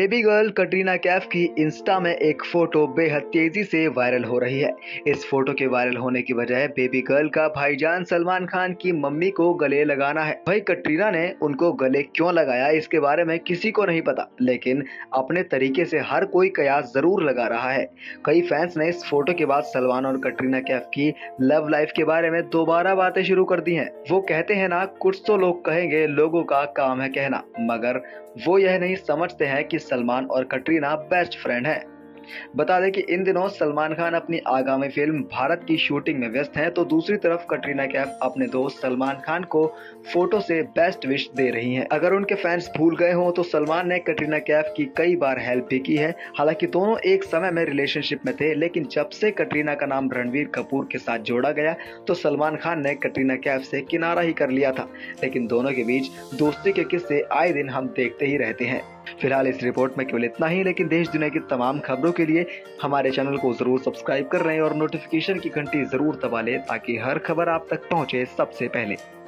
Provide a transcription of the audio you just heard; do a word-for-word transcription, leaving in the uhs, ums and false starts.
Baby girl Katrina Kaif की Insta में एक फोटो बेहद तेजी से वायरल हो रही है। इस फोटो के वायरल होने की वजह बेबी गर्ल का भाईजान सलमान खान की मम्मी को गले लगाना है। भाई कटरीना ने उनको गले क्यों लगाया इसके बारे में किसी को नहीं पता, लेकिन अपने तरीके से हर कोई कयास जरूर लगा रहा है। कई फैंस ने इस फोटो के बाद सलमान और कटरीना कैफ की लव लाइफ के बारे में दोबारा बातें शुरू कर दी हैं। वो कहते हैं ना, कुछ तो लोग कहेंगे, लोगों का काम है कहना, मगर वो यह नहीं समझते हैं कि सलमान और कटरीना बेस्ट फ्रेंड हैं। बता दें कि इन दिनों सलमान खान अपनी आगामी फिल्म भारत की शूटिंग में व्यस्त हैं, तो दूसरी तरफ कटरीना कैफ अपने दोस्त सलमान खान को फोटो से बेस्ट विश दे रही हैं। अगर उनके फैंस भूल गए हों तो सलमान ने कटरीना कैफ की कई बार हेल्प भी की है। हालांकि दोनों एक समय में रिलेशनशिप में थे, लेकिन जब से कटरीना का नाम रणवीर कपूर के साथ जोड़ा गया तो सलमान खान ने कटरीना कैफ से किनारा ही कर लिया था। लेकिन दोनों के बीच दोस्ती के किस्से आए दिन हम देखते ही रहते हैं। फिलहाल इस रिपोर्ट में केवल इतना ही, लेकिन देश दुनिया की तमाम खबरों के लिए हमारे चैनल को जरूर सब्सक्राइब कर लें और नोटिफिकेशन की घंटी जरूर दबा लें, ताकि हर खबर आप तक पहुंचे सबसे पहले।